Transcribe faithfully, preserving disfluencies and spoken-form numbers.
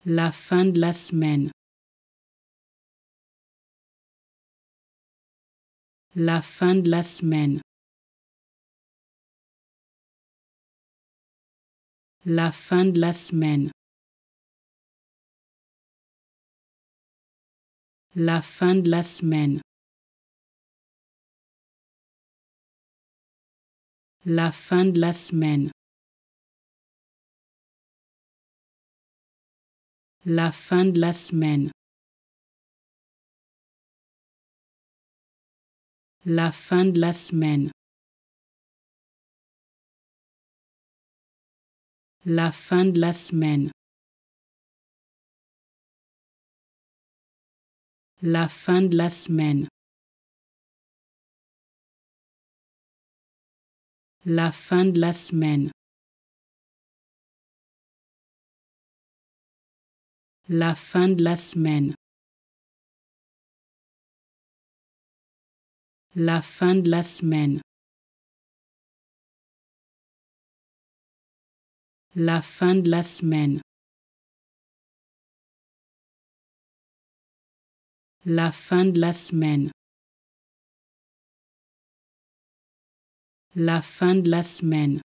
La fin de la semaine. La fin de la semaine. La fin de la semaine. La fin de la semaine. La fin de la semaine. La fin de la semaine. La fin de la semaine. La fin de la semaine. La fin de la semaine. La fin de la semaine. La fin de la semaine. La fin de la semaine. La fin de la semaine. La fin de la semaine. La fin de la semaine.